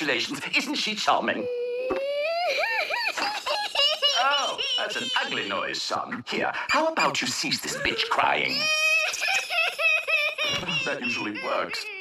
Congratulations. Isn't she charming? Oh, that's an ugly noise, son. Here, how about you cease this bitch crying? That usually works.